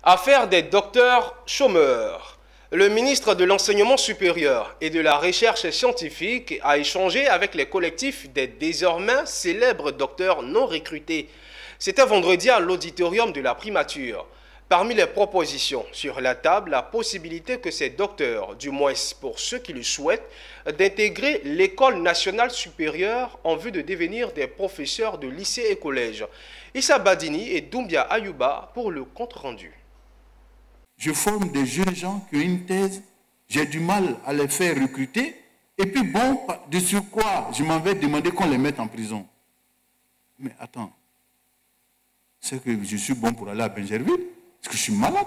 Affaire des docteurs chômeurs. Le ministre de l'Enseignement supérieur et de la Recherche scientifique a échangé avec les collectifs des désormais célèbres docteurs non recrutés. C'était vendredi à l'auditorium de la primature. Parmi les propositions sur la table, la possibilité que ces docteurs, du moins pour ceux qui le souhaitent, d'intégrer l'école nationale supérieure en vue de devenir des professeurs de lycée et collège. Issa Badini et Doumbia Ayouba pour le compte-rendu. Je forme des jeunes gens qui ont une thèse, j'ai du mal à les faire recruter, et puis bon, de surcroît, je m'en vais demander qu'on les mette en prison. Mais attends, c'est que je suis bon pour aller à Benjerville, parce que je suis malade.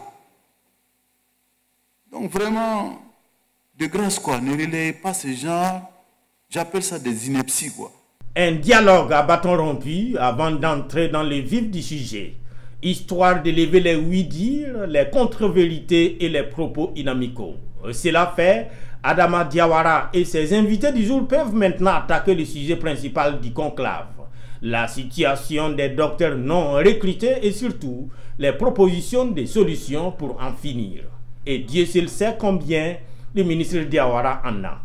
Donc vraiment, de grâce quoi, ne relayez pas ces gens, j'appelle ça des inepties quoi. Un dialogue à bâton rompu avant d'entrer dans le vif du sujet, histoire de lever les oui-dire, les contre-vérités et les propos inamicaux. Cela fait, Adama Diawara et ses invités du jour peuvent maintenant attaquer le sujet principal du conclave, la situation des docteurs non recrutés et surtout les propositions de solutions pour en finir. Et Dieu seul sait combien le ministre Diawara en a.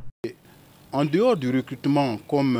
En dehors du recrutement comme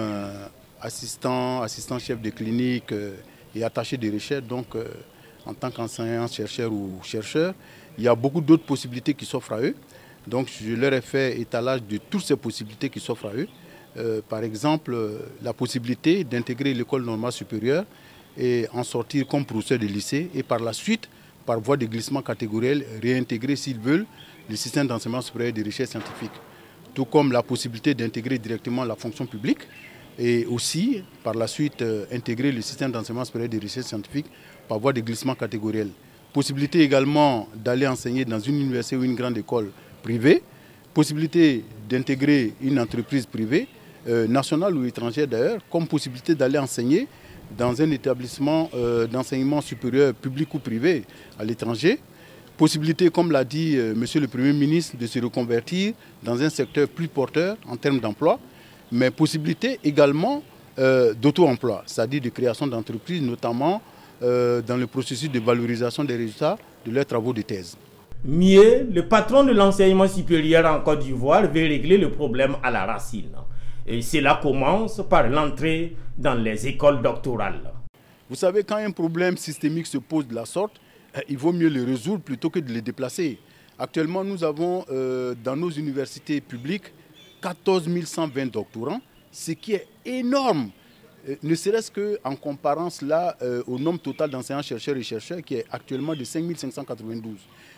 assistant chef de clinique et attaché de recherche, donc en tant qu'enseignant, chercheur ou chercheur, il y a beaucoup d'autres possibilités qui s'offrent à eux. Donc je leur ai fait étalage de toutes ces possibilités qui s'offrent à eux. Par exemple, la possibilité d'intégrer l'école normale supérieure et en sortir comme professeur de lycée et par la suite, par voie de glissement catégoriel, réintégrer s'ils veulent le système d'enseignement supérieur de recherche scientifique. Tout comme la possibilité d'intégrer directement la fonction publique et aussi par la suite intégrer le système d'enseignement supérieur de recherche scientifique par voie de glissement catégoriel. Possibilité également d'aller enseigner dans une université ou une grande école privée. Possibilité d'intégrer une entreprise privée, nationale ou étrangère d'ailleurs, comme possibilité d'aller enseigner dans un établissement d'enseignement supérieur public ou privé à l'étranger. Possibilité, comme l'a dit Monsieur le Premier ministre, de se reconvertir dans un secteur plus porteur en termes d'emploi, mais possibilité également d'auto-emploi, c'est-à-dire de création d'entreprises, notamment dans le processus de valorisation des résultats de leurs travaux de thèse. Mieux, le patron de l'enseignement supérieur en Côte d'Ivoire veut régler le problème à la racine. Et cela commence par l'entrée dans les écoles doctorales. Vous savez, quand un problème systémique se pose de la sorte, il vaut mieux le résoudre plutôt que de le déplacer. Actuellement, nous avons dans nos universités publiques 14 120 doctorants, ce qui est énorme. Ne serait-ce qu'en comparant cela au nombre total d'enseignants, chercheurs et chercheurs qui est actuellement de 5 592.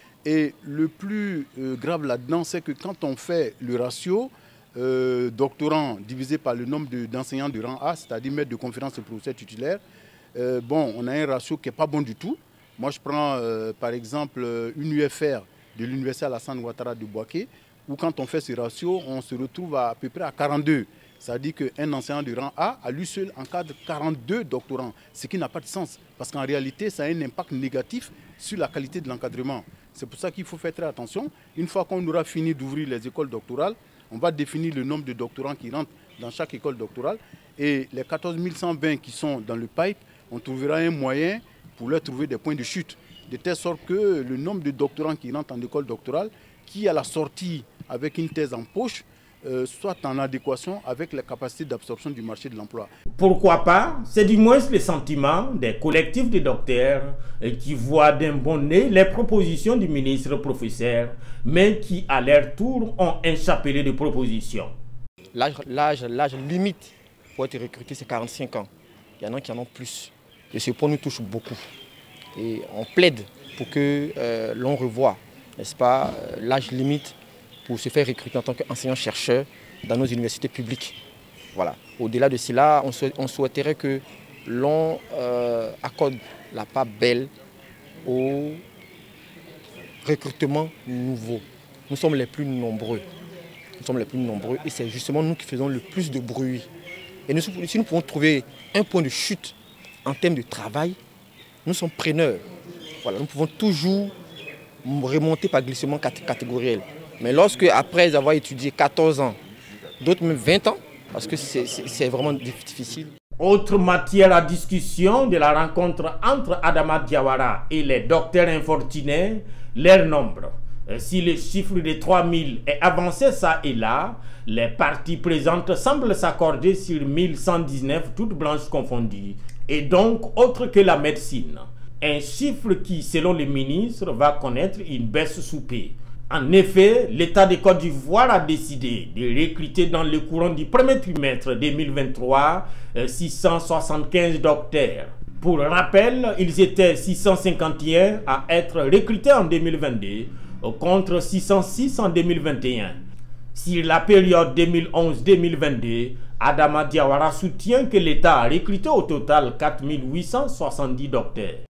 Et le plus grave là-dedans, c'est que quand on fait le ratio doctorants divisé par le nombre d'enseignants de rang A, c'est-à-dire maître de conférence et professeur titulaire, on a un ratio qui n'est pas bon du tout. Moi, je prends par exemple une UFR de l'Université Alassane Ouattara de Bouaké, où quand on fait ce ratio, on se retrouve à peu près à 42. C'est-à-dire qu'un enseignant de rang A, à lui seul, encadre 42 doctorants, ce qui n'a pas de sens. Parce qu'en réalité, ça a un impact négatif sur la qualité de l'encadrement. C'est pour ça qu'il faut faire très attention. Une fois qu'on aura fini d'ouvrir les écoles doctorales, on va définir le nombre de doctorants qui rentrent dans chaque école doctorale. Et les 14 120 qui sont dans le pipe, on trouvera un moyen pour leur trouver des points de chute. De telle sorte que le nombre de doctorants qui rentrent en école doctorale, qui à la sortie avec une thèse en poche, soit en adéquation avec la capacité d'absorption du marché de l'emploi. Pourquoi pas? C'est du moins le sentiment des collectifs de docteurs qui voient d'un bon nez les propositions du ministre professeur, mais qui à leur tour ont un chapelet de propositions. L'âge limite pour être recruté, c'est 45 ans. Il y en a qui en ont plus. Et ce point nous touche beaucoup. Et on plaide pour que l'on revoie, n'est-ce pas, l'âge limite pour se faire recruter en tant qu'enseignant-chercheur dans nos universités publiques. Voilà. Au-delà de cela, on souhaiterait que l'on accorde la part belle au recrutement nouveau. Nous sommes les plus nombreux. Nous sommes les plus nombreux et c'est justement nous qui faisons le plus de bruit. Et si nous pouvons trouver un point de chute en termes de travail, nous sommes preneurs. Voilà, nous pouvons toujours remonter par glissement catégoriel. Mais lorsque, après avoir étudié 14 ans, d'autres même 20 ans, parce que c'est vraiment difficile. Autre matière à discussion de la rencontre entre Adama Diawara et les docteurs infortunés, leur nombre. Si le chiffre de 3000 est avancé ça et là, les parties présentes semblent s'accorder sur 1119 toutes branches confondues, et donc autre que la médecine. Un chiffre qui, selon le ministre, va connaître une baisse sous peu. En effet, l'État de Côte d'Ivoire a décidé de recruter dans le courant du premier trimestre 2023 675 docteurs. Pour rappel, ils étaient 651 à être recrutés en 2022 contre 606 en 2021. Sur la période 2011-2022, Adama Diawara soutient que l'État a recruté au total 4870 docteurs.